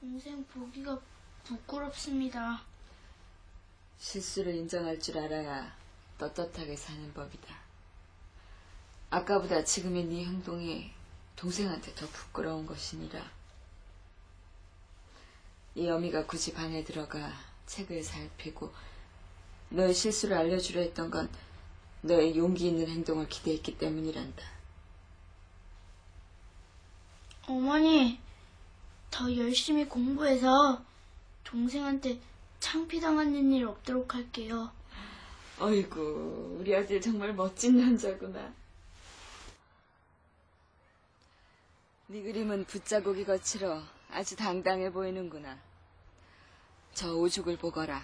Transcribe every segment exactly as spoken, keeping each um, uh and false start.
동생 보기가 부끄럽습니다. 실수를 인정할 줄 알아야 떳떳하게 사는 법이다. 아까보다 지금의 네 행동이 동생한테 더 부끄러운 것이니라. 이 어미가 굳이 방에 들어가 책을 살피고 너의 실수를 알려주려 했던 건 너의 용기 있는 행동을 기대했기 때문이란다. 어머니, 더 열심히 공부해서 동생한테 창피당하는 일 없도록 할게요. 어이구, 우리 아들 정말 멋진 남자구나. 네 그림은 붓자국이 거칠어 아주 당당해 보이는구나. 저 오죽을 보거라.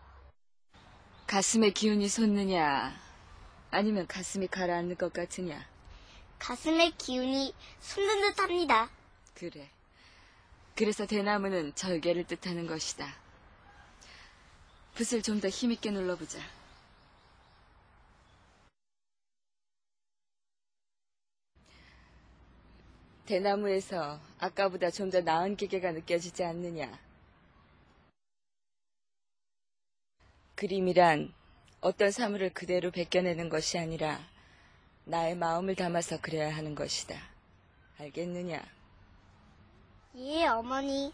가슴에 기운이 솟느냐, 아니면 가슴이 가라앉는 것 같으냐. 가슴에 기운이 솟는 듯합니다. 그래. 그래서 대나무는 절개를 뜻하는 것이다. 붓을 좀 더 힘있게 눌러보자. 대나무에서 아까보다 좀 더 나은 기계가 느껴지지 않느냐. 그림이란 어떤 사물을 그대로 베껴내는 것이 아니라 나의 마음을 담아서 그려야 하는 것이다. 알겠느냐? 예, 어머니.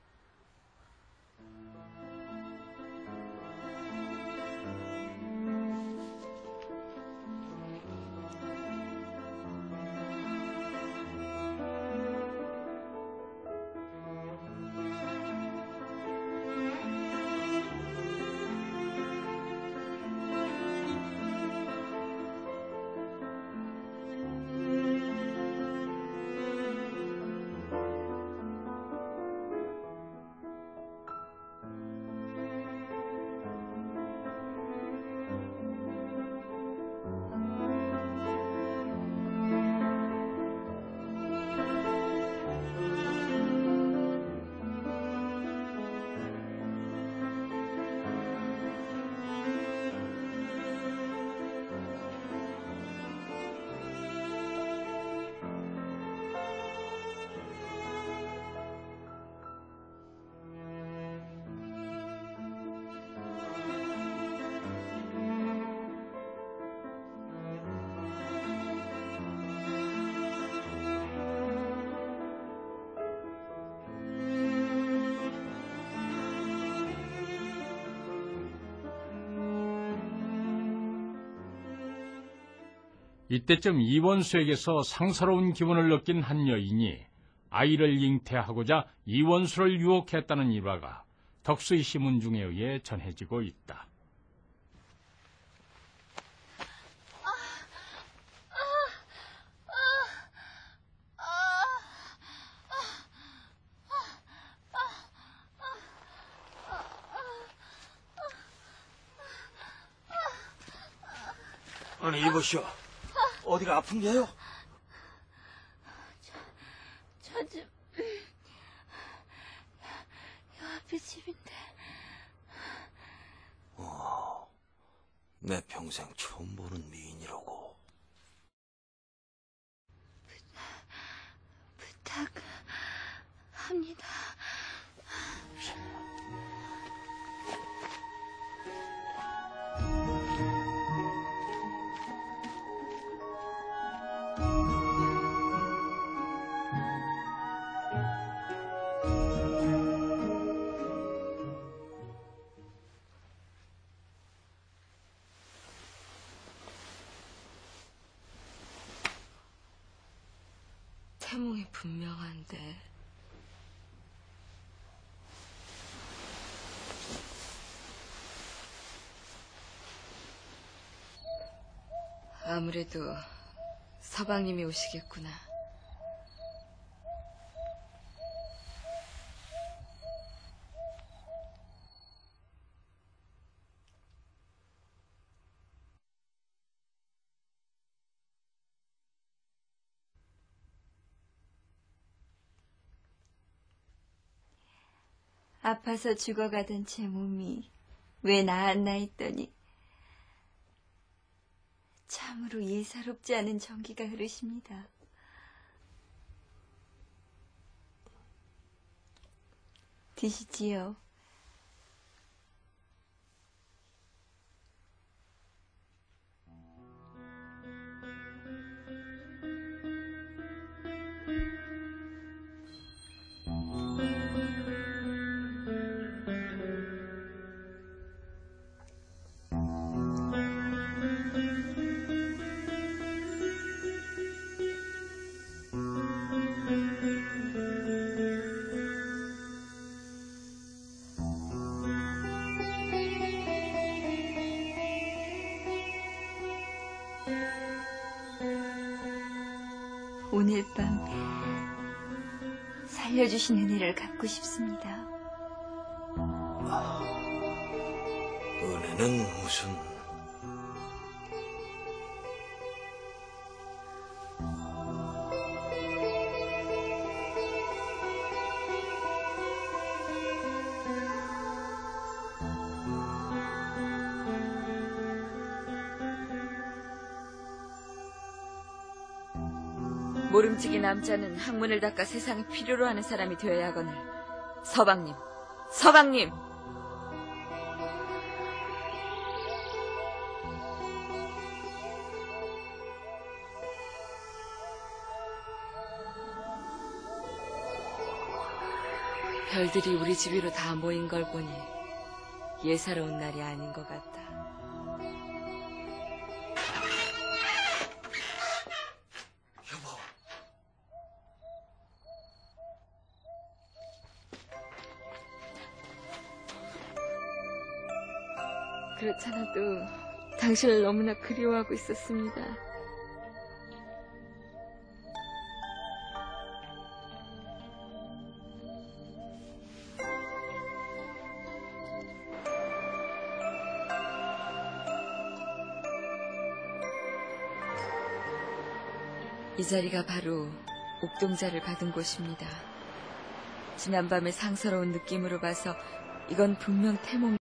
이때쯤 이원수에게서 상서로운 기분을 느낀 한 여인이 아이를 잉태하고자 이원수를 유혹했다는 일화가 덕수의 시문 중에 의해 전해지고 있다. 아니, 이보시오. 어디가 아픈 게요? 저, 저 좀, 요 앞에 집인데. 어, 내 평생 처음 보는 미인이라고. 부탁합니다. 태몽이 분명한데. 아무래도 서방님이 오시겠구나. 아파서 죽어가던 제 몸이 왜 나았나 했더니 참으로 예사롭지 않은 전기가 흐르십니다. 드시지요. 오늘 밤 살려주신 은혜를 갚고 싶습니다. 은혜는 무슨... 모름지기 남자는 학문을 닦아 세상에 필요로 하는 사람이 되어야 하거늘. 서방님, 서방님! 별들이 우리 집 위로 다 모인 걸 보니 예사로운 날이 아닌 것 같다. 여보, 그렇잖아도 당신을 너무나 그리워하고 있었습니다. 이 자리가 바로 옥동자를 받은 곳입니다. 지난밤의 상서로운 느낌으로 봐서 이건 분명 태몽